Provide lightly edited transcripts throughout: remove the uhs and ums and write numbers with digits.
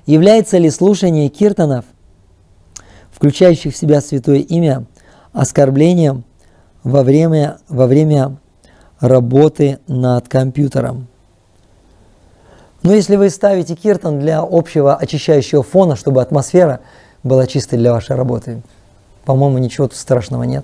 Является ли слушание киртанов, включающих в себя святое имя, оскорблением во время работы над компьютером? Но если вы ставите киртан для общего очищающего фона, чтобы атмосфера была чистой для вашей работы, по-моему, ничего тут страшного нет.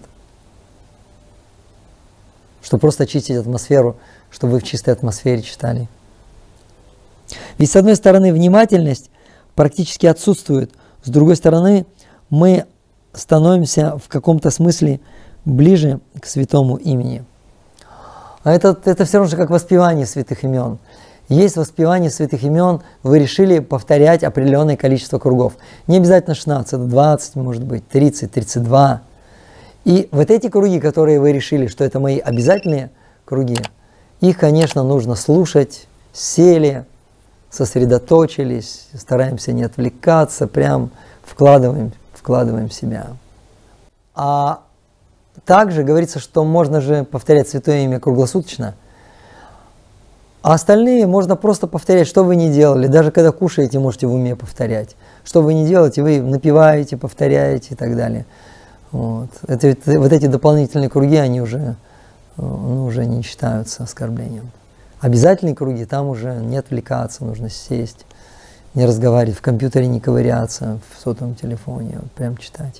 Чтобы просто очистить атмосферу, чтобы вы в чистой атмосфере читали. Ведь с одной стороны внимательность практически отсутствует, с другой стороны мы становимся в каком-то смысле ближе к святому имени. А это все равно же как воспевание святых имен. Есть воспевание святых имен, вы решили повторять определенное количество кругов. Не обязательно 16, 20, может быть, 30, 32. И вот эти круги, которые вы решили, что это мои обязательные круги, их, конечно, нужно слушать, сели, сосредоточились, стараемся не отвлекаться, прям вкладываем себя. А также говорится, что можно же повторять святое имя круглосуточно, а остальные можно просто повторять, что вы ни делали. Даже когда кушаете, можете в уме повторять. Что вы не делаете, вы напеваете, повторяете и так далее. Вот эти дополнительные круги, они уже не считаются оскорблением. Обязательные круги, там уже не отвлекаться, нужно сесть, не разговаривать, в компьютере не ковыряться, в сотовом телефоне, вот прям читать.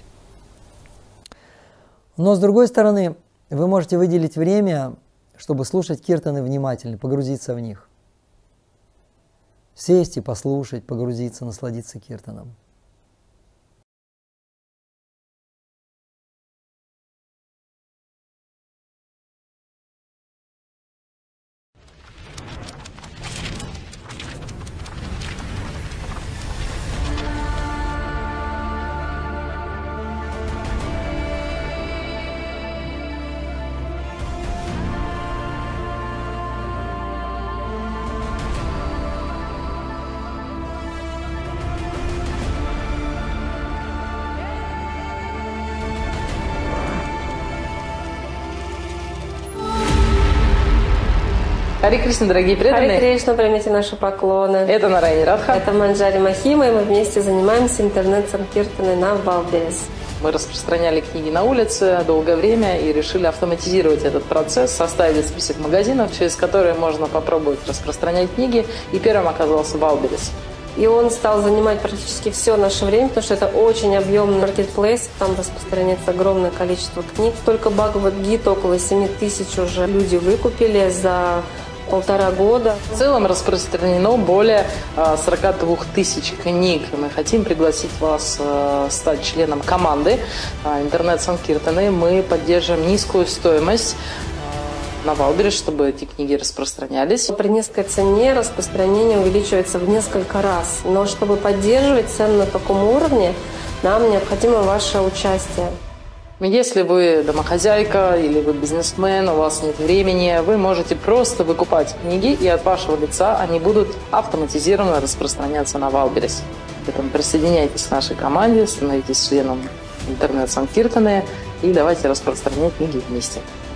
Но с другой стороны, вы можете выделить время, чтобы слушать киртаны внимательно, погрузиться в них. Сесть и послушать, погрузиться, насладиться киртаном. Харе Кришна, дорогие преданные. Харе Кришна, примите наши поклоны. Это Нарайани Радха. Это Манджари Махима, и мы вместе занимаемся интернет-санкиртаной на Валберес. Мы распространяли книги на улице долгое время и решили автоматизировать этот процесс, составили список магазинов, через которые можно попробовать распространять книги, и первым оказался Валберес. И он стал занимать практически все наше время, потому что это очень объемный маркетплейс, там распространяется огромное количество книг. Только Бхагавад-гиту около 7000 уже люди выкупили за 1,5 года. В целом распространено более 42 тысяч книг. Мы хотим пригласить вас стать членом команды интернет-санкиртаны. Мы поддерживаем низкую стоимость на Валберес, чтобы эти книги распространялись. При низкой цене распространение увеличивается в несколько раз. Но чтобы поддерживать цену на таком уровне, нам необходимо ваше участие. Если вы домохозяйка или вы бизнесмен, у вас нет времени, вы можете просто выкупать книги, и от вашего лица они будут автоматизированно распространяться на Валберес. Поэтому присоединяйтесь к нашей команде, становитесь членом интернет-санкиртаны и давайте распространять книги вместе.